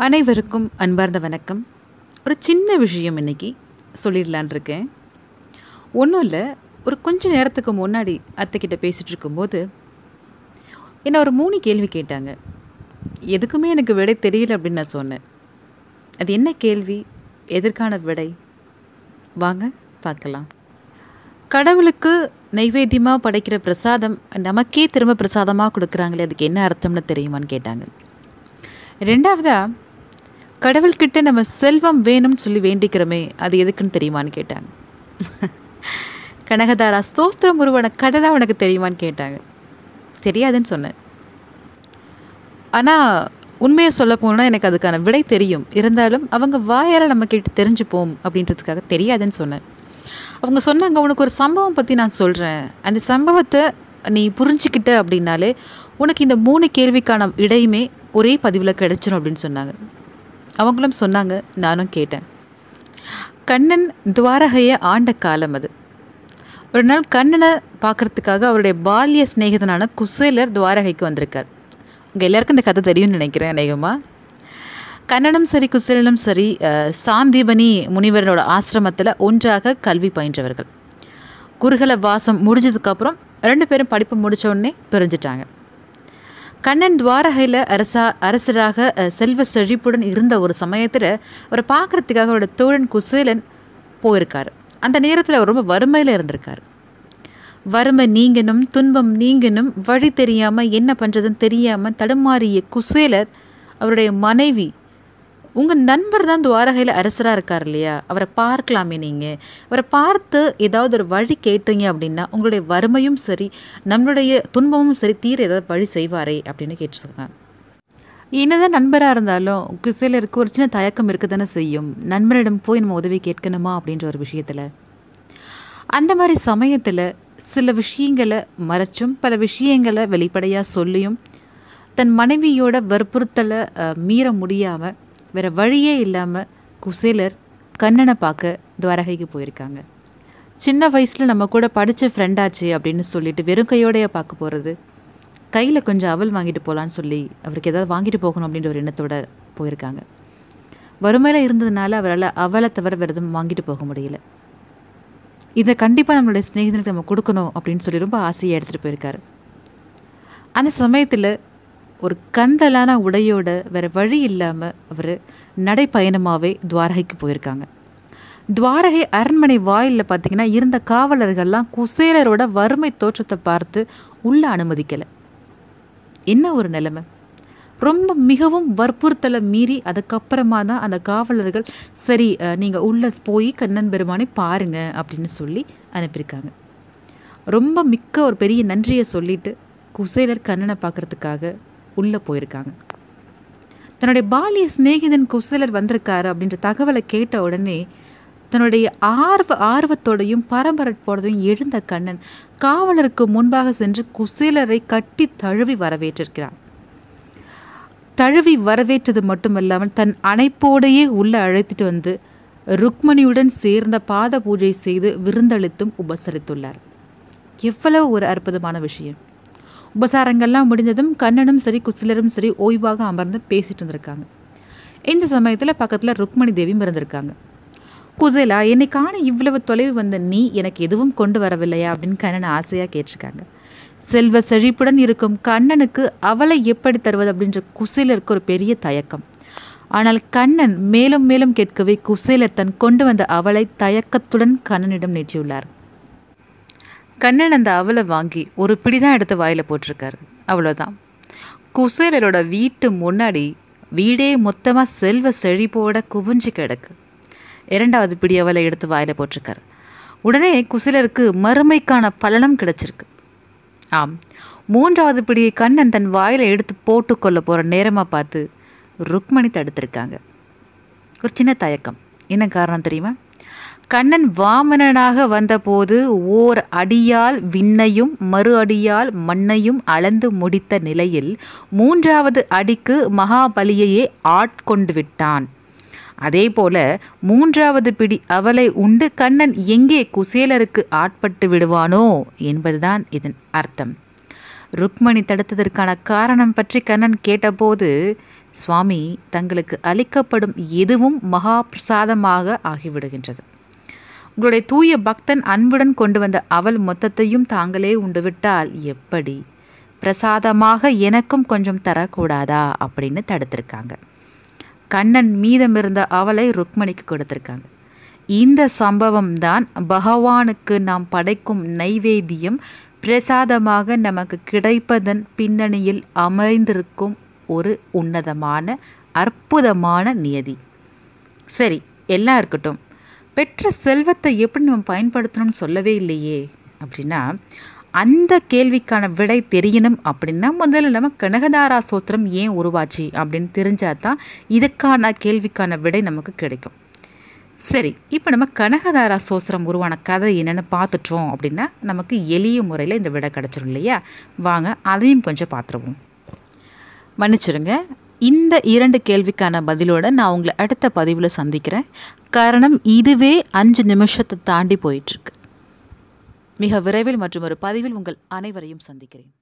அனைவருக்கும் அன்பார்ந்த வணக்கம். ஒரு சின்ன விஷயம் இன்னைக்கு சொல்லிடலான் இருக்கேன். ஒன்றும் இல்லை, ஒரு கொஞ்ச நேரத்துக்கு முன்னாடி அத்தைக்கிட்ட பேசிகிட்டு இருக்கும்போது என்ன ஒரு 3 கேள்வி கேட்டாங்க. எதுக்குமே எனக்கு விடை தெரியல அப்படின்னு நான் சொன்னேன். அது என்ன கேள்வி, எதற்கான விடை, வாங்க பார்க்கலாம். கடவுளுக்கு நைவேத்தியமாக படைக்கிற பிரசாதம் நமக்கே திரும்ப பிரசாதமாக கொடுக்குறாங்களே, அதுக்கு என்ன அர்த்தம்னு தெரியுமான்னு கேட்டாங்க. ரெண்டாவதா, கடவுள்கிட்ட நம்ம செல்வம் வேணும்னு சொல்லி வேண்டிக்கிறோமே, அது எதுக்குன்னு தெரியுமான்னு கேட்டாங்க. கனகதாரா ஸ்தோத்திரம் உருவான கதை தான் உனக்கு தெரியுமான்னு கேட்டாங்க. தெரியாதுன்னு சொன்னேன். ஆனால் உண்மையை சொல்ல போனால் எனக்கு அதுக்கான விடை தெரியும். இருந்தாலும் அவங்க வாயால் நம்ம கேட்டு தெரிஞ்சுப்போம் அப்படின்றதுக்காக தெரியாதுன்னு சொன்னேன். அவங்க சொன்னாங்க, உனக்கு ஒரு சம்பவம் பற்றி நான் சொல்கிறேன், அந்த சம்பவத்தை நீ புரிஞ்சுக்கிட்ட அப்படின்னாலே உனக்கு இந்த 3 கேள்விக்கான விடையுமே ஒரே பதிவில் கிடைச்சிடும் அப்படின்னு சொன்னாங்க. அவங்களும் சொன்னாங்க, நானும் கேட்டேன். கண்ணன் துவாரகையை ஆண்ட காலம் அது. ஒரு நாள் கண்ணனை பார்க்குறதுக்காக அவருடைய பால்ய சிநேகிதனான குசேலர் துவாரகைக்கு வந்திருக்கார். உங்கள் எல்லாருக்கும் இந்த கதை தெரியும்னு நினைக்கிறேன். அநேகமாக கண்ணனும் சரி குசேலனும் சரி சாந்தீபனி முனிவரோட ஆசிரமத்தில் ஒன்றாக கல்வி பயின்றவர்கள். குருகுல வாசம் முடிஞ்சதுக்கப்புறம் 2 பேரும் படிப்பு முடித்த உடனே பிரிஞ்சிட்டாங்க. கண்ணன் துவாரகையில் அரசராக செல்வ செழிப்புடன் இருந்த ஒரு சமயத்தில் அவரை பார்க்குறதுக்காக அவரோட தோழன் குசேலன் போயிருக்கார். அந்த நேரத்தில் அவர் ரொம்ப வறுமையில் இருந்திருக்கார். வறுமை நீங்கணும், துன்பம் நீங்கணும், வழி தெரியாமல் என்ன பண்ணுறதுன்னு தெரியாமல் தடுமாறிய குசேலர் அவருடைய மனைவி, உங்கள் நண்பர் தான் துவாரகையில் அரசராக இருக்கார் இல்லையா, அவரை பார்க்கலாமே, நீங்கள் அவரை பார்த்து ஏதாவது ஒரு வழி கேட்டீங்க அப்படின்னா உங்களுடைய வறுமையும் சரி நம்மளுடைய துன்பமும் சரி தீர ஏதாவது வழி செய்வாரே அப்படின்னு கேட்டுருக்காங்க. என்னதான் நண்பராக இருந்தாலும் குசேலருக்கு ஒரு சின்ன தயக்கம் இருக்க தானே செய்யும். நண்பரிடம் போய் நம்ம உதவி கேட்கணுமா அப்படின்ற ஒரு விஷயத்தில். அந்த மாதிரி சமயத்தில் சில விஷயங்களை மறைச்சும் பல விஷயங்களை வெளிப்படையாக சொல்லியும் தன் மனைவியோட வற்புறுத்தலை மீற முடியாமல் வேறு வழியே இல்லாமல் குசேலர் கண்ணனை பார்க்க துவாரகைக்கு போயிருக்காங்க. சின்ன வயசில் நம்ம கூட படித்த ஃப்ரெண்டாச்சு அப்படின்னு சொல்லிட்டு வெறும் கையோடைய பார்க்க போகிறது, கையில் கொஞ்சம் அவல் வாங்கிட்டு போகலான்னு சொல்லி அவருக்கு ஏதாவது வாங்கிட்டு போகணும் அப்படின்ற ஒரு எண்ணத்தோடு போயிருக்காங்க. வறுமையில் இருந்ததுனால அவரால் அவலை தவிர வேறு எதுவும் வாங்கிட்டு போக முடியல. இதை கண்டிப்பாக நம்மளுடைய ஸ்நேகிதனுக்கு நம்ம கொடுக்கணும் அப்படின்னு சொல்லி ரொம்ப ஆசையாக எடுத்துகிட்டு போயிருக்காரு. அந்த சமயத்தில் ஒரு கந்தலான உடையோட வேறு வழி இல்லாமல் அவர் நடைப்பயணமாகவே துவாரகைக்கு போயிருக்காங்க. துவாரகை அரண்மனை வாயிலில் பார்த்திங்கன்னா இருந்த காவலர்கள்லாம் குசேலரோட வறுமை தோற்றத்தை பார்த்து உள்ளே அனுமதிக்கலை. என்ன ஒரு நிலைமை! ரொம்ப மிகவும் வற்புறுத்தலை மீறி அதுக்கப்புறமா தான் அந்த காவலர்கள் சரி நீங்கள் உள்ளே போய் கண்ணன் பெருமானை பாருங்க அப்படின்னு சொல்லி அனுப்பியிருக்காங்க. ரொம்ப மிக்க ஒரு பெரிய நன்றியை சொல்லிட்டு குசேலர் கண்ணனை பார்க்குறதுக்காக உள்ளே போயிருக்காங்க. தன்னுடைய பாலிய சிநேகிதன் குசேலர் வந்திருக்காரு அப்படின்ற தகவலை கேட்ட உடனே தன்னுடைய ஆர்வத்தோடையும் பரபரப்போடையும் எழுந்த கண்ணன் காவலருக்கு முன்பாக சென்று குசேலரை கட்டி தழுவி வரவேற்றிருக்கிறார். தழுவி வரவேற்றது மட்டுமல்லாமல் தன் அணைப்போடையே உள்ளே அழைத்துட்டு வந்து ருக்மணியுடன் சேர்ந்த பாத பூஜை செய்து விருந்தளித்தும் உபசரித்துள்ளார். எவ்வளவு ஒரு அற்புதமான விஷயம்! உபசாரங்கள்லாம் முடிஞ்சதும் கண்ணனும் சரி குசேலரும் சரி ஓய்வாக அமர்ந்து பேசிட்டு இருந்திருக்காங்க. இந்த சமயத்தில் பக்கத்தில் ருக்மணி தேவியும் இருந்திருக்காங்க. குசேலா, என்னை காண இவ்வளவு தொலைவு வந்த நீ எனக்கு எதுவும் கொண்டு வரவில்லையா அப்படின்னு கண்ணன் ஆசையாக கேட்டிருக்காங்க. செல்வ செழிப்புடன் இருக்கும் கண்ணனுக்கு அவளை எப்படி தருவது அப்படின்ற குசேலருக்கு ஒரு பெரிய தயக்கம். ஆனால் கண்ணன் மேலும் மேலும் கேட்கவே குசேலர் தன் கொண்டு வந்த அவளை தயக்கத்துடன் கண்ணனிடம் நீட்டியுள்ளார். கண்ணன் அந்த அவலை வாங்கி ஒரு பிடிதான் எடுத்து வாயில் போட்டிருக்காரு. அவ்வளோதான். குசேலரோட வீட்டு முன்னாடி வீடே மொத்தமாக செல்வ செழிப்போட குவிஞ்சு கிடக்கு. 2வது பிடி அவலை எடுத்து வாயில் போட்டிருக்காரு. உடனே குசேலருக்கு மறுமைக்கான பலனும் கிடைச்சிருக்கு. ஆம், 3வது பிடியை கண்ணன் தன் வாயில் எடுத்து போட்டு கொள்ள போகிற நேரமாக பார்த்து ருக்மணி தடுத்திருக்காங்க. ஒரு சின்ன தயக்கம். என்ன காரணம் தெரியுமா? கண்ணன் வாமனனாக வந்தபோது ஓர் அடியால் விண்ணையும் மறு அடியால் மண்ணையும் அளந்து முடித்த நிலையில் 3வது அடிக்கு மகாபலியையே ஆட்கொண்டு விட்டான். அதே போல 3வது பிடி அவலை உண்டு கண்ணன் எங்கே குசேலருக்கு ஆட்பட்டு விடுவானோ என்பதுதான் இதன் அர்த்தம். ருக்மணி தடுத்ததற்கான காரணம் பற்றி கண்ணன் கேட்டபோது சுவாமி தங்களுக்கு அளிக்கப்படும் எதுவும் மகா பிரசாதமாக ஆகிவிடுகின்றது. உங்களுடைய தூய பக்தன் அன்புடன் கொண்டு வந்த அவல் மொத்தத்தையும் தாங்களே உண்டுவிட்டால் எப்படி? பிரசாதமாக எனக்கும் கொஞ்சம் தரக்கூடாதா அப்படின்னு தடுத்திருக்காங்க. கண்ணன் மீதமிருந்த அவலை ருக்மணிக்கு கொடுத்திருக்காங்க. இந்த சம்பவம் தான் பகவானுக்கு நாம் படைக்கும் நைவேத்தியம் பிரசாதமாக நமக்கு கிடைப்பதன் பின்னணியில் அமைந்திருக்கும் ஒரு உன்னதமான அற்புதமான நியதி. சரி, எல்லாம் இருக்கட்டும். பெற்ற செல்வத்தை எப்படி நம்ம பயன்படுத்தணும்னு சொல்லவே இல்லையே அப்படின்னா, அந்த கேள்விக்கான விடை தெரியணும் அப்படின்னா முதல்ல நம்ம கனகதாரா ஸ்தோத்திரம் ஏன் உருவாச்சு அப்படின்னு தெரிஞ்சாதான் இதுக்கான கேள்விக்கான விடை நமக்கு கிடைக்கும். சரி, இப்போ நம்ம கனகதாரா ஸ்தோத்திரம் உருவான கதை என்னென்னு பார்த்துட்டோம் அப்படின்னா நமக்கு எளிய முறையில் இந்த விடை கிடச்சிரும் இல்லையா? வாங்க அதையும் கொஞ்சம் பார்த்துருவோம். மன்னிச்சிருங்க, இந்த 2 கேள்விக்கான பதிலோடு நான் உங்களை அடுத்த பதிவில் சந்திக்கிறேன். காரணம் இதுவே 5 நிமிஷத்தை தாண்டி போயிட்டுருக்கு. மிக விரைவில் மற்றும் ஒரு பதிவில் உங்கள் அனைவரையும் சந்திக்கிறேன்.